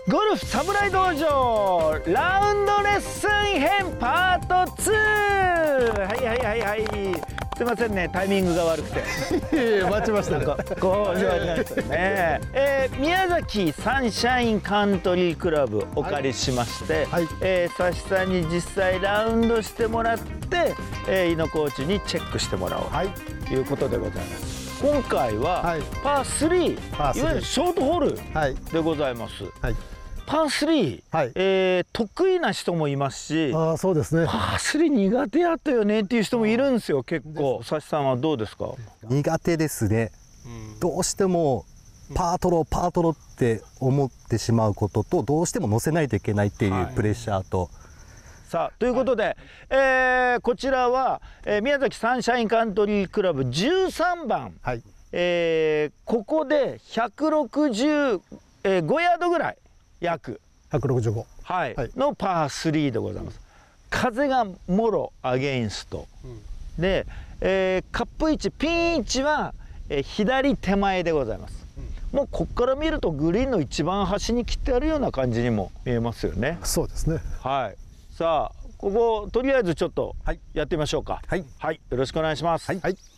ゴルフ侍道場ラウンドレッスン編パート2。はいはいはいはい、すいませんね、タイミングが悪くて待ちましたね。 こうしましたね。宮崎サンシャインカントリークラブお借りしまして、 はい、 佐志さんに実際ラウンドしてもらって、井野コーチにチェックしてもらおうということでございます。今回はパー3、いわゆるショートホールでございます。パー3、得意な人もいますし、 そうですね、 パー3苦手やったよねっていう人もいるんですよ、結構。佐志さんはどうですか？ 苦手ですね、どうしてもパートロって思ってしまうことと、どうしても乗せないといけないっていうプレッシャーと、 さあということで、こちらは、宮崎サンシャインカントリークラブ13番、ここで165ヤードぐらい、約 165、 のパー3でございます。風がもろアゲインスト、で、カップ位置、ピン位置は、左手前でございます。もうここから見るとグリーンの一番端に切ってあるような感じにも見えますよね。 そうですね。 さあこことりあえずちょっとやってみましょうか。よろしくお願いします。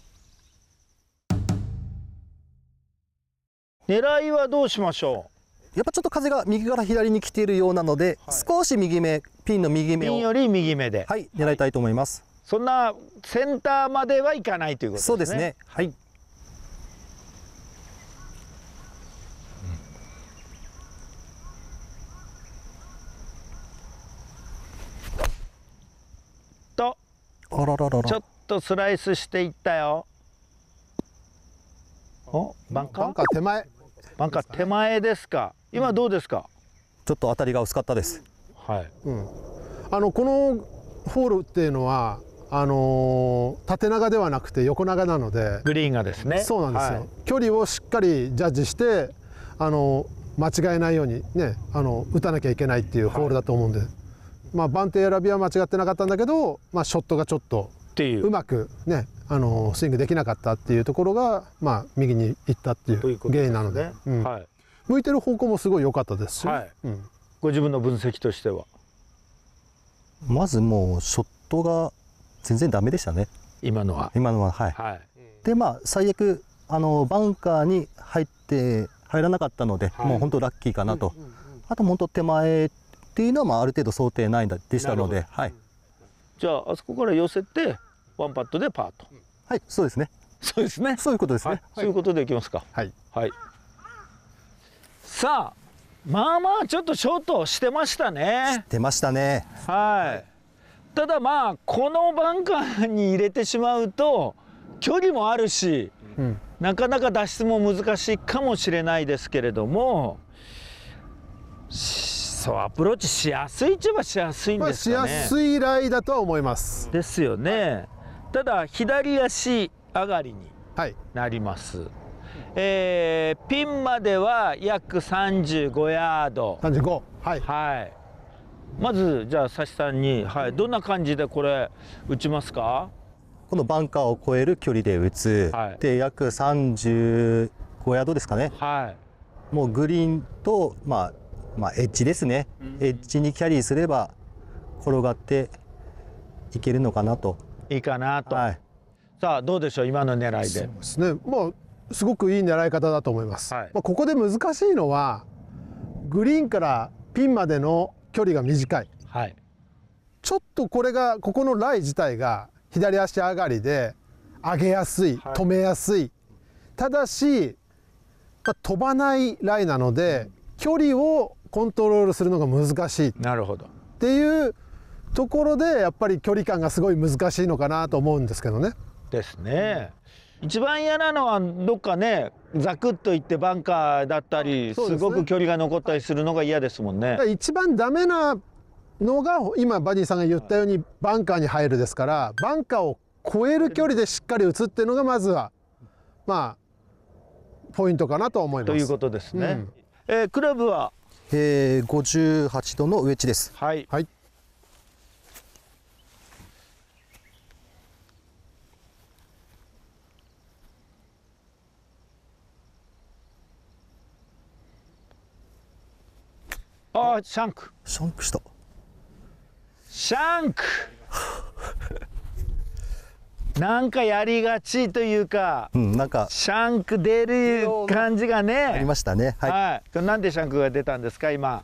狙いはどうしましょう？ やっぱちょっと風が右から左に来ているようなので、少し右目、ピンの右目をピンより右目で、 狙いたいと思います。 そんなセンターまではいかないということですね。 そうですね。 ちょっとスライスしていったよ。お、バンカー手前。 バンカー手前ですか。今どうですか？ ちょっと当たりが薄かったです。 このホールっていうのは縦長ではなくて横長なので、 グリーンがですね。 そうなんですよ。距離をしっかりジャッジして間違えないようにね、打たなきゃいけないっていうホールだと思うんで。番手選びは間違ってなかったんだけど、ショットがちょっとうまくねスイングできなかったっていうところが、右に行ったっていう原因なので、向いてる方向もすごい良かったですし、 ご自分の分析としては。 まずもうショットが全然ダメでしたね、今のは。で最悪バンカーに入らなかったので、もう本当ラッキーかなと。あと本当手前っていうのはある程度想定内でしたので、 じゃああそこから寄せてワンパットでパーと。 そうですね。 そうですね。 そういうことですね。 そういうことでいきますか。さあまあちょっとショートしてましたね。 してましたね。 ただこのバンカーに入れてしまうと距離もあるし、なかなか脱出も難しいかもしれないですけれども、アプローチしやすいっちゃしやすいんですかね。 しやすいライだとは思います。 ですよね。ただ左足上がりになります。ピンまでは約35ヤード。 35。 まずじゃあ佐志さんに、どんな感じでこれ打ちますか？ このバンカーを越える距離で打つ、で約35ヤードですかね。もうグリーンとエッジですね、エッジにキャリーすれば転がっていけるのかなと。 いいかなと。さあどうでしょう、今の狙いで。 そうですね、すごくいい狙い方だと思います。ここで難しいのはグリーンからピンまでの距離が短い。ちょっとここのライ自体が左足上がりで上げやすい、止めやすい。ただし、飛ばないライなので距離をコントロールするのが難しいっていうところで、やっぱり距離感がすごい難しいのかなと思うんですけどね。 ですね。一番嫌なのはどっかねザクッといってバンカーだったり、すごく距離が残ったりするのが嫌ですもんね。 一番ダメなのが今バニーさんが言ったようにバンカーに入るですから、バンカーを越える距離でしっかり打つっていうのがまずはポイントかなと思います。 ということですね。クラブは 58度のウェッジです。 ああ、シャンクした。 シャンクなんかやりがちというか、 なんかシャンク出る感じがねありましたね。 はい。なんでシャンクが出たんですか今？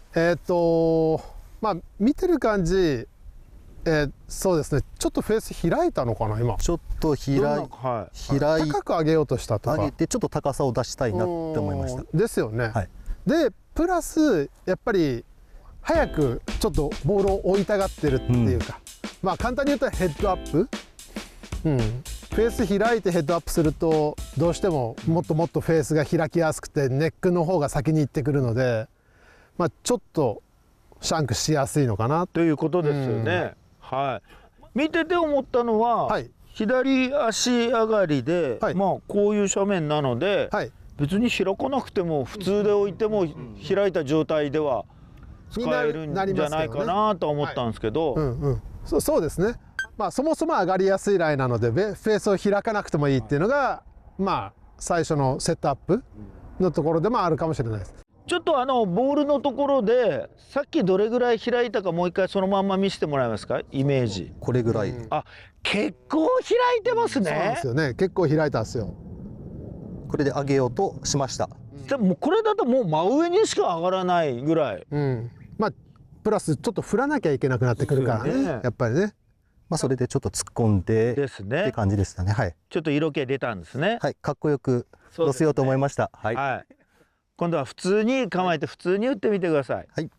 まあ見てる感じ、そうですね。ちょっとフェース開いたのかな今。 ちょっと開い高く上げようとしたとか。 上げてちょっと高さを出したいなって思いました。 ですよね。でプラスやっぱり早くちょっとボールを追いたがってるっていうか、まあ簡単に言うとヘッドアップ。フェース開いてヘッドアップするとどうしてももっともっとフェースが開きやすくてネックの方が先に行ってくるので、まあ、ちょっとシャンクしやすいのかなということですよね。はい、見てて思ったのは、左足上がりで、まあこういう斜面なので、別に開かなくても普通で置いても開いた状態では使えるんじゃないかなと思ったんですけど。 そうですね。まあそもそも上がりやすいラインなのでフェースを開かなくてもいいっていうのがまあ最初のセットアップのところでもあるかもしれないです。 ちょっとボールのところでさっきどれぐらい開いたかもう一回そのまんま見せてもらえますか？イメージ。 これぐらい。 あ、結構開いてますね。 そうなんですよね。結構開いたんですよ。 これで上げようとしました。 でもこれだともう真上にしか上がらないぐらい。 まあプラスちょっと振らなきゃいけなくなってくるからね。やっぱりね。 まあそれでちょっと突っ込んでって感じでしたね。はい。 ちょっと色気出たんですね。 はい、かっこよく乗せようと思いました。はい。 今度は普通に構えて普通に打ってみてください。 はい。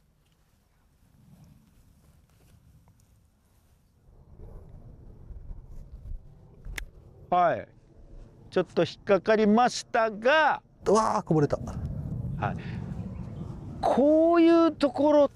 はい。ちょっと引っかかりましたが、 うわーこぼれた。 はい。こういうところって、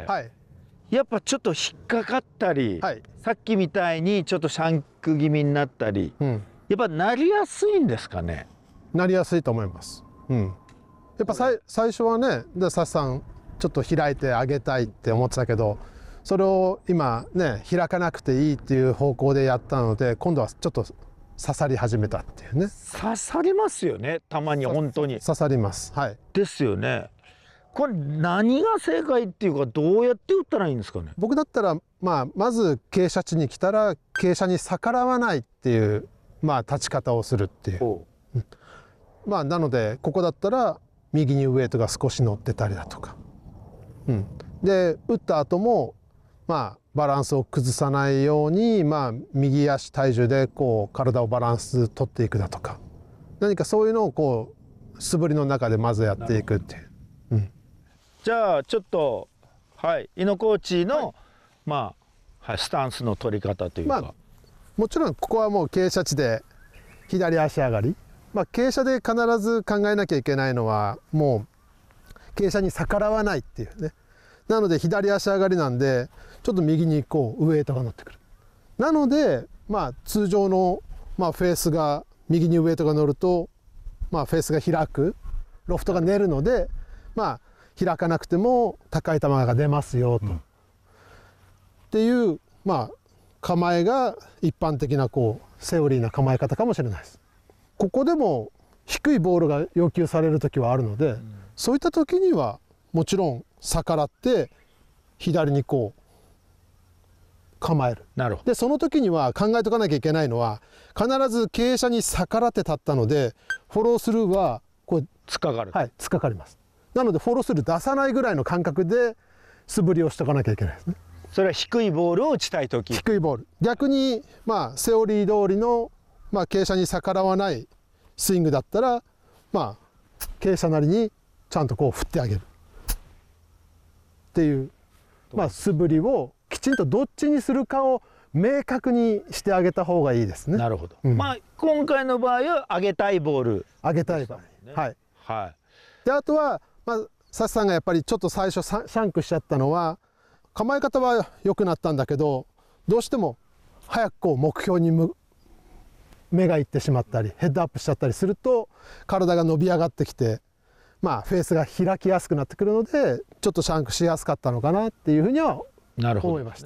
やっぱちょっと引っかかったり、さっきみたいにちょっとシャンク気味になったり、やっぱなりやすいんですかね？ なりやすいと思います。やっぱ最初はね、サシさんちょっと開いてあげたいって思ってたけど、それを今ね開かなくていいっていう方向でやったので、今度はちょっと刺さり始めたっていうね。 刺さりますよね、たまに本当に。 刺さります。はい。 ですよね。これ何が正解っていうか、どうやって打ったらいいんですかね？ 僕だったら、まず傾斜地に来たら傾斜に逆らわないっていう、立ち方をするっていう。なのでここだったら右にウエイトが少し乗ってたりだとか、で打った後もバランスを崩さないように、右足体重でこう体をバランス取っていくだとか、何かそういうのをこう素振りの中でまずやっていくっていう。 じゃあちょっと井野コーチの、スタンスの取り方というか、 もちろんここはもう傾斜地で左足上がり、傾斜で必ず考えなきゃいけないのはもう傾斜に逆らわないっていうね。なので左足上がりなんでちょっと右にこうウエイトが乗ってくる。なので通常のフェースが右にウエイトが乗るとフェースが開く、ロフトが寝るので開かなくても高い球が出ますよと、っていう構えが一般的なこうセオリーな構え方かもしれないです。ここでも低いボールが要求される時はあるので、そういった時にはもちろん逆らって左にこう構える。でその時には考えとかなきゃいけないのは、必ず傾斜に逆らって立ったのでフォロースルーはこう突っかかる。 突っかかります。なのでフォロースルー出さないぐらいの感覚で素振りをしとかなきゃいけないですね。 それは低いボールを打ちたい時。 低いボール。逆にセオリー通りの傾斜に逆らわないスイングだったら傾斜なりにちゃんとこう振ってあげるっていう素振りをきちんとどっちにするかを明確にしてあげた方がいいですね。 なるほど。今回の場合は上げたいボール。 上げたい場合。であとはサシさんがやっぱりちょっと最初シャンクしちゃったのは、構え方は良くなったんだけどどうしても早くこう目標に目がいってしまったりヘッドアップしちゃったりすると体が伸び上がってきてフェースが開きやすくなってくるので、ちょっとシャンクしやすかったのかなっていうふうには思いました。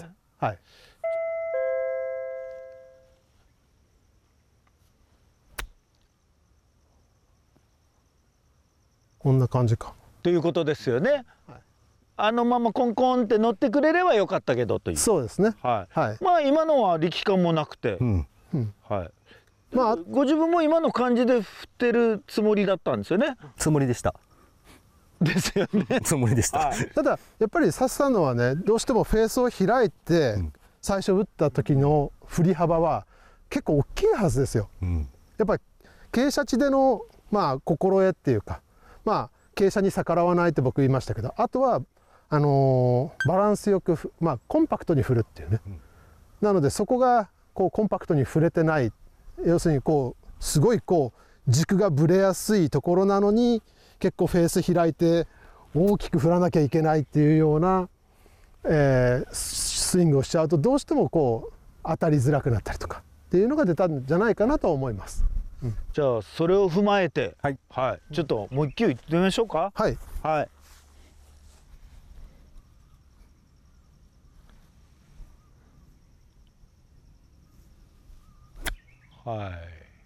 こんな感じかということですよね。 あのままコンコンって乗ってくれればよかったけどという。 そうですね。 はい。はい、まあ今のは力感もなくて、はい。まあご自分も今の感じで振ってるつもりだったんですよね。 つもりでした。 ですよね。 つもりでした。はい、 ただやっぱりサスさんのはね、どうしてもフェースを開いて、最初打った時の振り幅は結構大きいはずですよ。やっぱり傾斜地でのまあ心得っていうか、まあ傾斜に逆らわないって僕言いましたけど、あとはバランスよくまあコンパクトに振るっていうね。なのでそこがこうコンパクトに振れてない、要するにこうすごいこう軸がぶれやすいところなのに結構フェース開いて大きく振らなきゃいけないっていうような、スイングをしちゃうとどうしてもこう当たりづらくなったりとかっていうのが出たんじゃないかなと思います。 じゃあそれを踏まえて、はい、はい、ちょっともう一球いってみましょうか。 はい、 はい。はい。はい。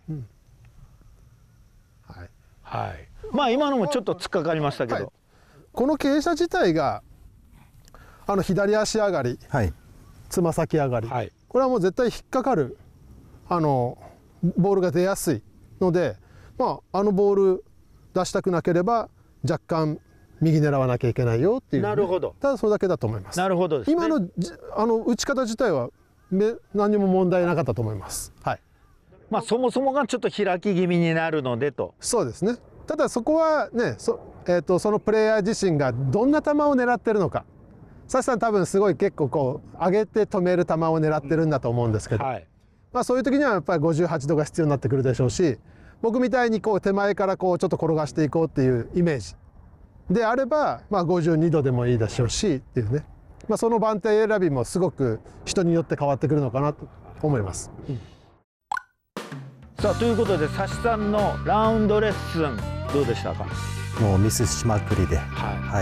はい。まあ今のもちょっと突っかかりましたけど、はい、 この傾斜自体が左足上がり、はい、つま先上がり、はい、これはもう絶対引っかかるボールが出やすいので、まあボール出したくなければ若干右狙わなきゃいけないよっていう、ね、 なるほど。 ただそれだけだと思います。 なるほどですね。 今の打ち方自体は何にも問題なかったと思います。はい。 まあそもそもがちょっと開き気味になるのでと。 そうですね。ただそこはね、そのプレイヤー自身がどんな球を狙ってるのか。サシさん多分すごい結構こう上げて止める球を狙ってるんだと思うんですけど、はい、まあそういう時にはやっぱり58度が必要になってくるでしょうし、僕みたいにこう手前からこうちょっと転がしていこうっていうイメージであれば、まあ52度でもいいでしょうしっていうね、まあその番手選びもすごく人によって変わってくるのかなと思います。 さあということで、サシさんのラウンドレッスンどうでしたか？ もうミスしまくりで、はい、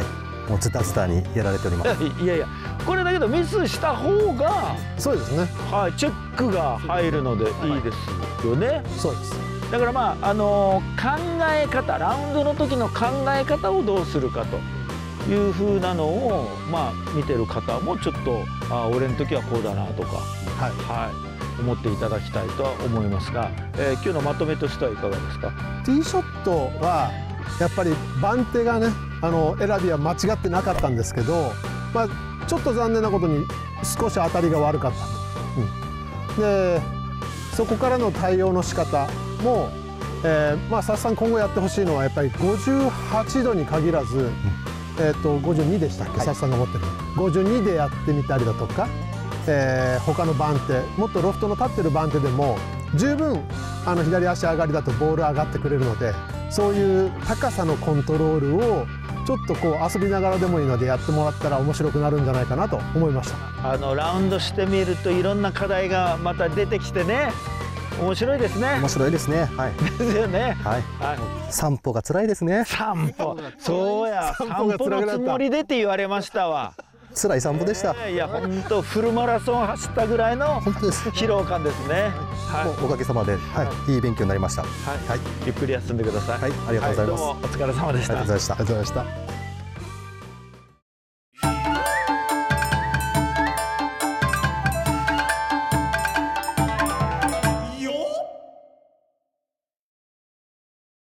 もうズタズタにやられております。 いやいや、これだけどミスした方がそうですね、 はい、チェックが入るのでいいですよね。はい、 そうです。 だからまあ考え方、ラウンドの時の考え方をどうするかという風なのをまあ見てる方もちょっと俺の時はこうだなとか、はい、はい、思っていただきたいとは思いますが、今日のまとめとしてはいかがですか？ ティーショットはやっぱり番手がね、選びは間違ってなかったんですけど、まあ、ちょっと残念なことに少し当たりが悪かったと、でそこからの対応の仕方も、まあサシさん今後やってほしいのはやっぱり58度に限らず、52でしたっけ、サシさんが持ってる52でやってみたりだとか、他の番手、もっとロフトの立ってる番手でも十分左足上がりだとボール上がってくれるので、そういう高さのコントロールをちょっとこう遊びながらでもいいのでやってもらったら面白くなるんじゃないかなと思いました。 ラウンドしてみるといろんな課題がまた出てきてね、面白いですね。 面白いですね。はい。 ですよね。 はい。散歩が辛いですね。 散歩。そうや。散歩のつもりでって言われましたわ。 辛い散歩でした。 いや本当フルマラソン走ったぐらいの疲労感ですね。 はい。おかげさまで、はい、いい勉強になりました。はい。 ゆっくり休んでください。 はい。ありがとうございます。 どうもお疲れ様でした。 ありがとうございました。 ありがとうございました。